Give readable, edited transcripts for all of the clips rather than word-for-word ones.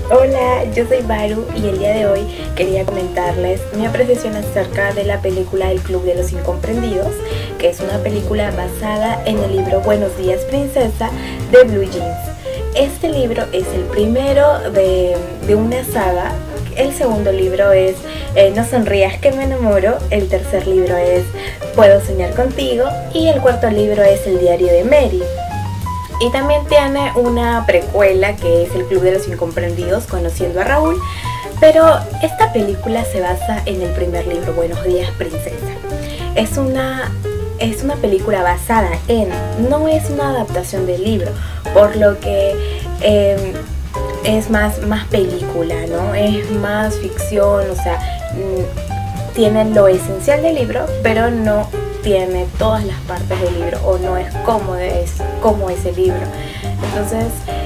Hola, yo soy Baru y el día de hoy quería comentarles mi apreciación acerca de la película El Club de los Incomprendidos, que es una película basada en el libro Buenos Días Princesa de Blue Jeans. Este libro es el primero de una saga. El segundo libro es No sonrías que me enamoro, el tercer libro es Puedo soñar contigo y el cuarto libro es El diario de Mary. Y también tiene una precuela que es El Club de los Incomprendidos, conociendo a Raúl. Pero esta película se basa en el primer libro, Buenos Días Princesa. Es una película basada en, no es una adaptación del libro, por lo que es más película, ¿no? Es más ficción, o sea, tiene lo esencial del libro, pero no tiene todas las partes del libro, o no es como es el libro. Entonces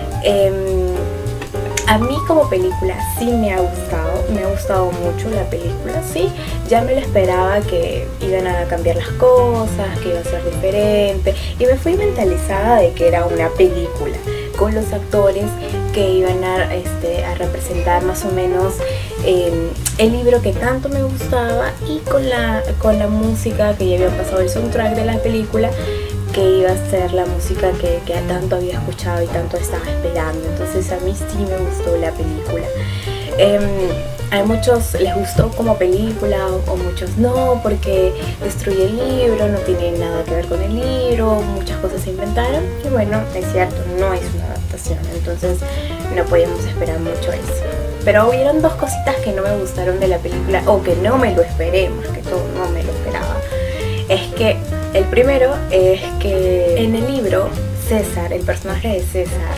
a mí como película sí me ha gustado mucho la película. Sí, ya me lo esperaba, que iban a cambiar las cosas, que iba a ser diferente, y me fui mentalizada de que era una película con los actores que iban a representar más o menos el libro que tanto me gustaba, y con la música que ya había pasado, el soundtrack de la película, que iba a ser la música que tanto había escuchado y tanto estaba esperando. Entonces a mí sí me gustó la película. A muchos les gustó como película, o muchos no, porque destruye el libro, no tiene nada que ver con el libro, muchas cosas se inventaron. Y bueno, es cierto, no es una adaptación, entonces no podíamos esperar mucho eso. Pero hubieron dos cositas que no me gustaron de la película, o que no me lo esperé, más que todo no me lo esperaba. Es que el primero es que en el libro César, el personaje de César,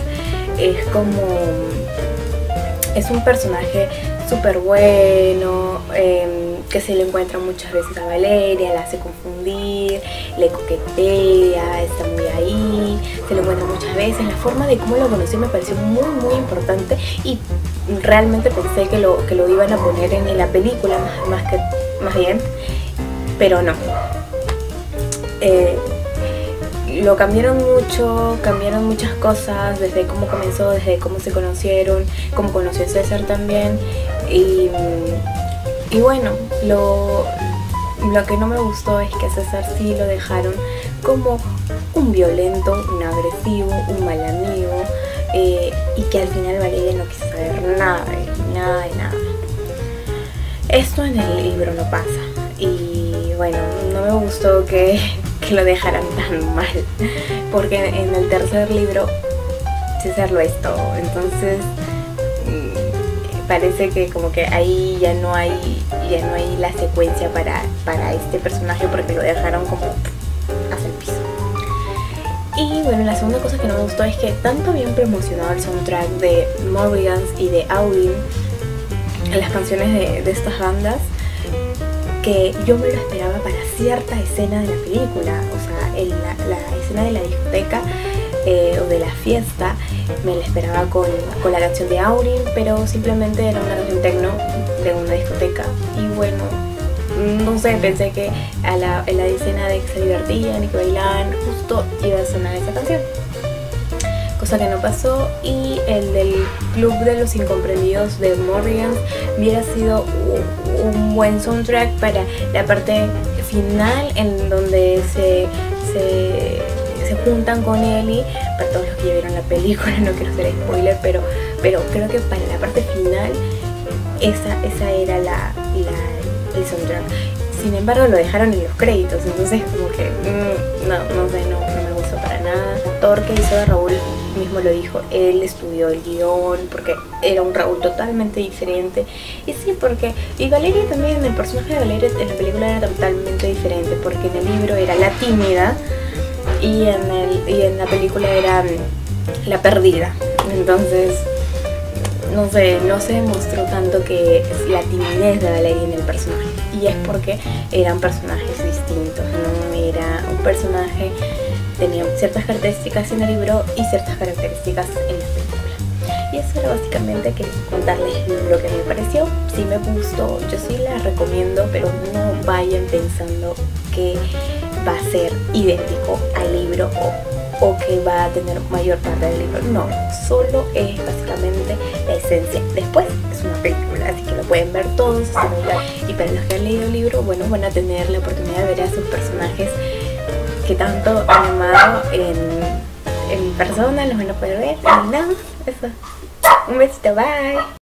es un personaje súper bueno, que se le encuentra muchas veces a Valeria, la hace confundir, le coquetea, está muy ahí, se le encuentra muchas veces. La forma de cómo lo conocí me pareció muy importante, y realmente pensé que lo iban a poner en la película más bien, pero no. Lo cambiaron mucho, cambiaron muchas cosas, desde cómo comenzó, desde cómo se conocieron, cómo conoció a César también. Y bueno, lo que no me gustó es que a César sí lo dejaron como un violento, un agresivo, un mal amigo, y que al final Valeria no quiso saber nada de nada. Esto en el libro no pasa, y bueno, no me gustó que lo dejaran tan mal, porque en el tercer libro César lo es todo. Entonces parece que como que ahí ya no hay la secuencia para este personaje, porque lo dejaron como hacia el piso. Y bueno, la segunda cosa que no me gustó es que tanto habían promocionado el soundtrack de Morrigans y de Audin, las canciones de estas bandas, que yo me lo esperaba para cierta escena de la película. O sea, en la escena de la discoteca o de la fiesta, me la esperaba con la canción de Aurin, pero simplemente era una canción techno de una discoteca. Y bueno, no sé, pensé que en la escena de que se divertían y que bailaban, justo iba a sonar esa canción, cosa que no pasó. Y el del Club de los Incomprendidos de Morrigans hubiera sido un buen soundtrack para la parte final, en donde se juntan con Ellie. Para todos los que ya vieron la película, no quiero hacer spoiler, pero creo que para la parte final esa era el soundtrack. Sin embargo, lo dejaron en los créditos, entonces como que no me gustó para nada. El actor que hizo de Raúl mismo lo dijo, él estudió el guión, porque era un Raúl totalmente diferente. Y sí, y Valeria también, el personaje de Valeria en la película era totalmente diferente, porque en el libro era la tímida y en la película era la perdida. Entonces no se demostró tanto que es la timidez de Valeria en el personaje, y es porque eran personajes distintos, ¿no? Era un personaje, tenía ciertas características en el libro y ciertas características en la película. Y eso era básicamente que contarles lo que me pareció. Sí me gustó, yo sí la recomiendo, pero no vayan pensando que va a ser idéntico al libro o o que va a tener mayor parte del libro. No, solo es básicamente la esencia. Después es una película, así que lo pueden ver todos. Y para los que han leído el libro, bueno, van a tener la oportunidad de ver a sus personajes que tanto han amado en persona, los van a poder ver. Y nada, eso. Un besito, bye.